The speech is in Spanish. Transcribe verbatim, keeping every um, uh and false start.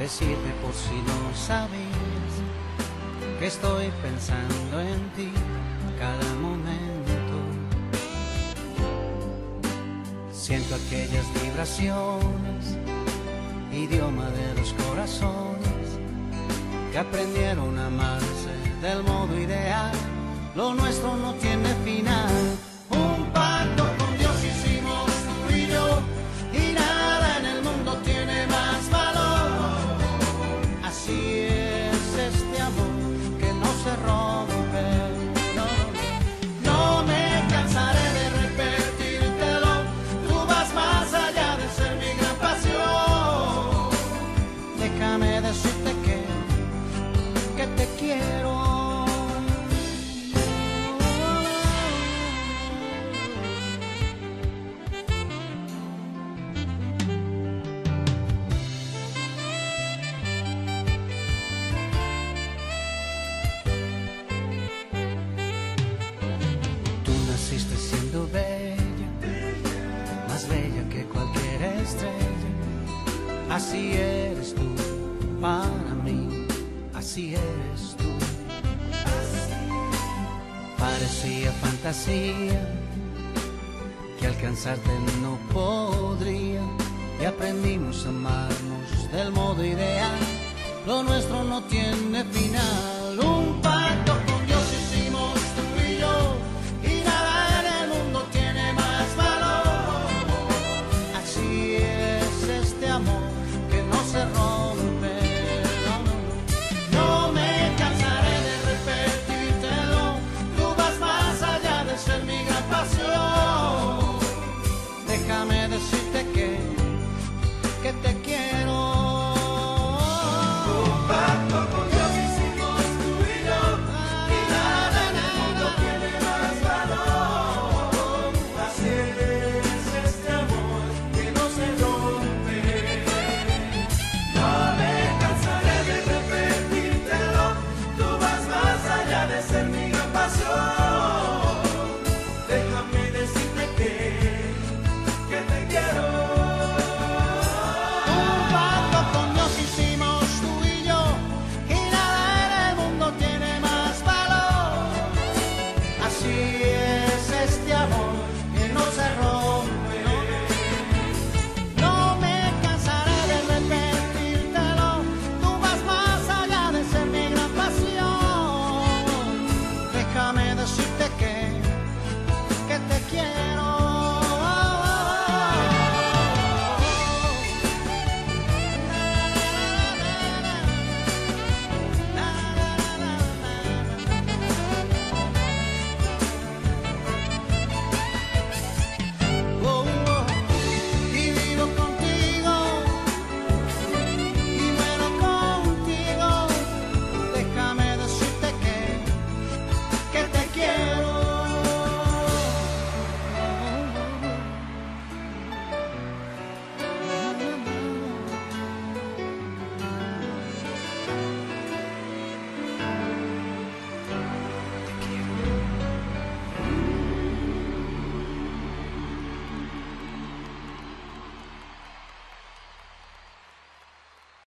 decirte por si no sabías que estoy pensando en ti cada momento. Siento aquellas vibraciones, idioma de los corazones que aprendieron a amarse del modo ideal. Lo nuestro no tiene final. Un pacto con Dios hicimos tú y yo, y nada en el mundo tiene más valor. Así es este amor que no se rompe. No, no me cansaré de repetírtelo. Tú vas más allá de ser mi gran pasión. Déjame decirte que, que te quiero. Naciste siendo bella, más bella que cualquier estrella. Así eres tú para mí, así eres tú. Parecía fantasía que alcanzarte no podría, y aprendimos a amarnos del modo ideal. Lo nuestro no tiene final. Un pacto